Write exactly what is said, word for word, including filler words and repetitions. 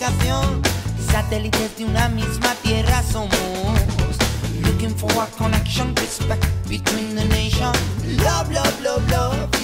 conspiración. Satélites de una misma tierra somos. Looking for a connection, respect between the nation. Love, love, love, love.